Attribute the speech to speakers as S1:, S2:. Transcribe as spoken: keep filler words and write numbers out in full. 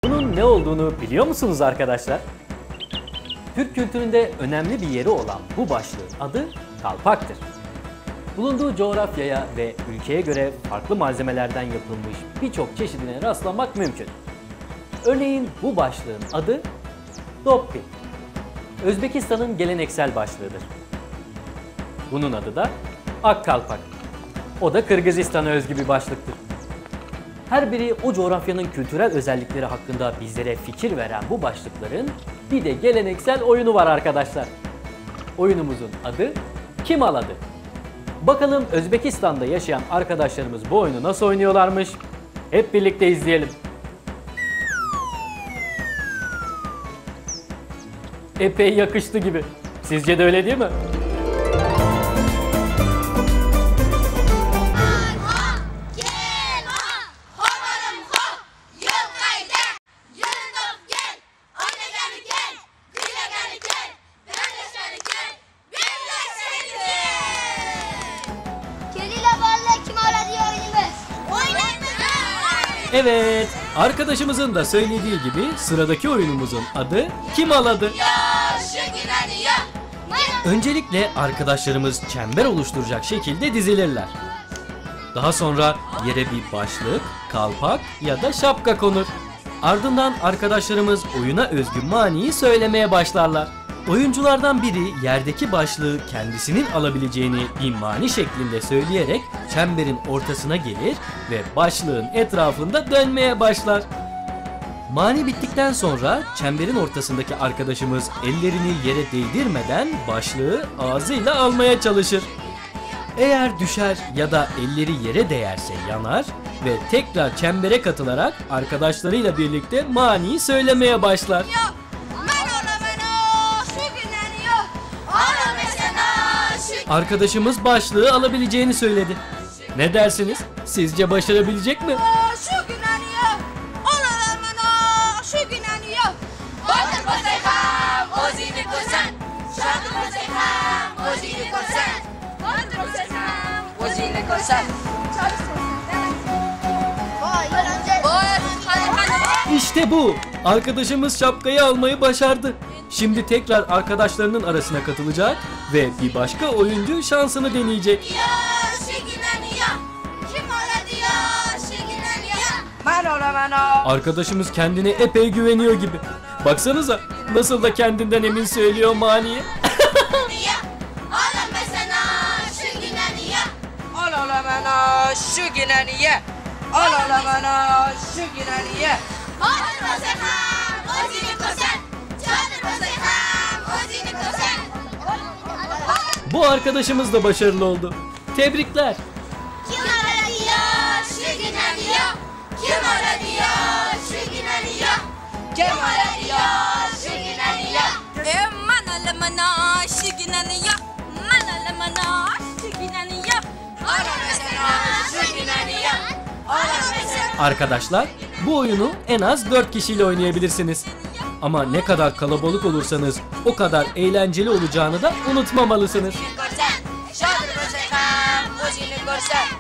S1: Bunun ne olduğunu biliyor musunuz arkadaşlar? Türk kültüründe önemli bir yeri olan bu başlığın adı kalpaktır. Bulunduğu coğrafyaya ve ülkeye göre farklı malzemelerden yapılmış birçok çeşidine rastlamak mümkün. Örneğin bu başlığın adı doppi. Özbekistan'ın geleneksel başlığıdır. Bunun adı da ak kalpak. O da Kırgızistan'a özgü bir başlıktır. Her biri o coğrafyanın kültürel özellikleri hakkında bizlere fikir veren bu başlıkların bir de geleneksel oyunu var arkadaşlar. Oyunumuzun adı Kim Aladı? Bakalım Özbekistan'da yaşayan arkadaşlarımız bu oyunu nasıl oynuyorlarmış? Hep birlikte izleyelim. Epey yakıştı gibi. Sizce de öyle değil mi? Evet, arkadaşımızın da söylediği gibi sıradaki oyunumuzun adı Kim Aladı? Öncelikle arkadaşlarımız çember oluşturacak şekilde dizilirler. Daha sonra yere bir başlık, kalpak ya da şapka konur. Ardından arkadaşlarımız oyuna özgü maniyi söylemeye başlarlar. Oyunculardan biri yerdeki başlığı kendisinin alabileceğini bir mani şeklinde söyleyerek çemberin ortasına gelir ve başlığın etrafında dönmeye başlar. Mani bittikten sonra çemberin ortasındaki arkadaşımız ellerini yere değdirmeden başlığı ağzıyla almaya çalışır. Eğer düşer ya da elleri yere değerse yanar ve tekrar çembere katılarak arkadaşlarıyla birlikte maniyi söylemeye başlar. Arkadaşımız başlığı alabileceğini söyledi. Ne dersiniz? Sizce başarabilecek mi? İşte bu. Arkadaşımız şapkayı almayı başardı. Şimdi tekrar arkadaşlarının arasına katılacak ve bir başka oyuncu şansını deneyecek. Arkadaşımız kendine epey güveniyor gibi. Baksanıza nasıl da kendinden emin söylüyor maniyi. Bu arkadaşımız da başarılı oldu. Tebrikler. Arkadaşlar, bu oyunu en az dört kişiyle oynayabilirsiniz. Ama ne kadar kalabalık olursanız o kadar eğlenceli olacağını da unutmamalısınız.